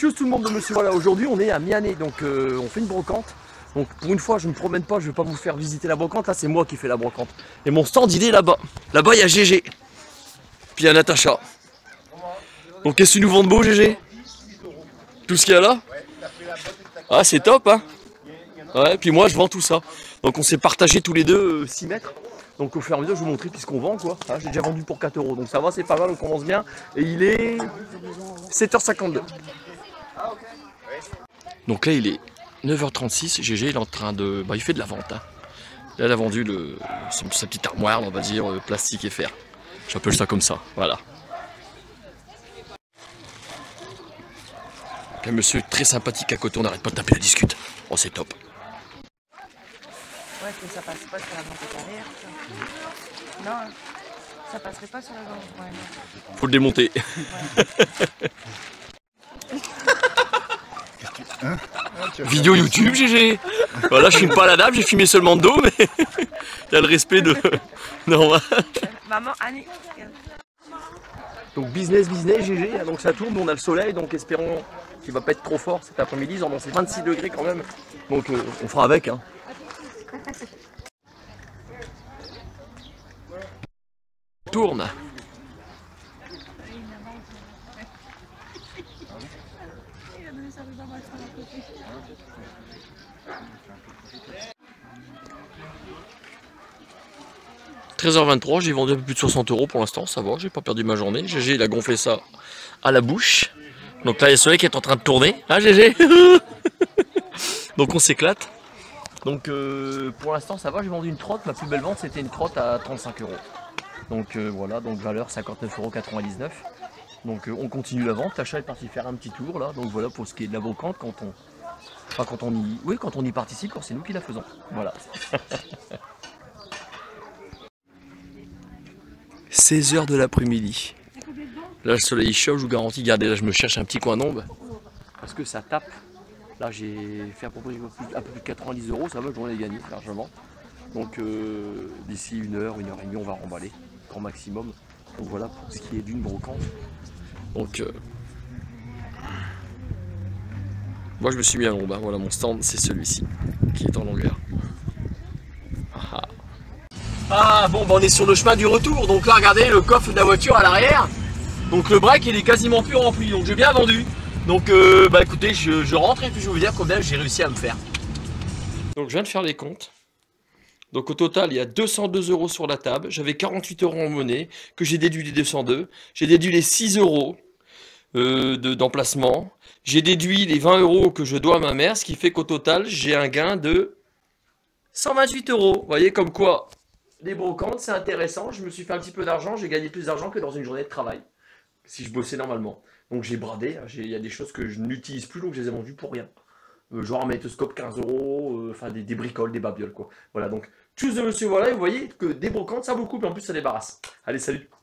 Tchuss tout le monde de monsieur, voilà, aujourd'hui on est à Mianet, donc on fait une brocante. Donc pour une fois je me promène pas, je vais pas vous faire visiter la brocante, là c'est moi qui fais la brocante. Et mon stand il est là-bas. Là-bas il y a GG. Puis il y a Natacha. Donc qu'est-ce que tu nous vends de beau GG? Tout ce qu'il y a là? Ah c'est top hein. Ouais, puis moi je vends tout ça. Donc on s'est partagé tous les deux 6 mètres. Donc au fur et à mesure je vais vous montrer puisqu'on vend quoi. Ah, j'ai déjà vendu pour 4 €. Donc ça va, c'est pas mal, on commence bien. Et il est 7h52. Donc là il est 9h36, GG il est en train de... Bah il fait de la vente hein. Là il a vendu sa petite armoire, on va dire, plastique et fer. J'appelle ça comme ça, voilà. Un monsieur très sympathique à côté, on n'arrête pas de taper la discute. Oh c'est top. Ouais, que ça passe pas sur la vente carrière. Non, ça passerait pas sur la vente. Ouais, non. Faut le démonter. Hein Vidéo YouTube GG. Voilà, je filme pas la dame, j'ai filmé seulement de dos, mais t'as le respect de... Non. Maman, Annie. Donc business GG, donc ça tourne, on a le soleil, donc espérons qu'il va pas être trop fort cet après-midi, ils ont annoncé 26 degrés quand même, donc on fera avec hein. Tourne. « 13h23, j'ai vendu un peu plus de 60 € pour l'instant, ça va, j'ai pas perdu ma journée. GG il a gonflé ça à la bouche. Donc là il y a le soleil qui est en train de tourner. Ah GG. Donc on s'éclate. Donc pour l'instant ça va, j'ai vendu une trotte, ma plus belle vente c'était une trotte à 35 €. Donc voilà, donc valeur 59,99 €. Donc on continue la vente, l'achat est parti faire un petit tour là. Donc voilà pour ce qui est de la brocante quand on... Enfin quand on y... Oui, quand on y participe, quand c'est nous qui la faisons. Voilà. 16h de l'après-midi. Là le soleil chaud, je vous garantis, regardez là je me cherche un petit coin d'ombre. Parce que ça tape. Là j'ai fait un peu plus de 90 €, ça va, j'en ai gagné largement. Donc d'ici 1h, 1h30 on va remballer, grand maximum. Donc voilà pour ce qui est d'une brocante. Donc moi je me suis mis à l'ombre, hein. Voilà mon stand c'est celui-ci qui est en longueur. Ah bon bah on est sur le chemin du retour, donc là regardez le coffre de la voiture à l'arrière. Donc le break il est quasiment plus rempli, donc j'ai bien vendu. Donc bah écoutez je rentre et puis je vais vous dire combien j'ai réussi à me faire. Donc je viens de faire les comptes. Donc au total il y a 202 € sur la table, j'avais 48 € en monnaie, que j'ai déduit les 202, j'ai déduit les 6 € d'emplacement, j'ai déduit les 20 € que je dois à ma mère, ce qui fait qu'au total j'ai un gain de 128 €. Vous voyez comme quoi les brocantes c'est intéressant, je me suis fait un petit peu d'argent, j'ai gagné plus d'argent que dans une journée de travail, si je bossais normalement. Donc j'ai bradé, il y a des choses que je n'utilise plus, donc je les ai vendues pour rien. Genre un magnétoscope 15 €, enfin des bricoles, des babioles quoi. Voilà donc, tchuss de monsieur, voilà, et vous voyez que des brocantes ça vaut le coup, et en plus ça débarrasse. Allez salut.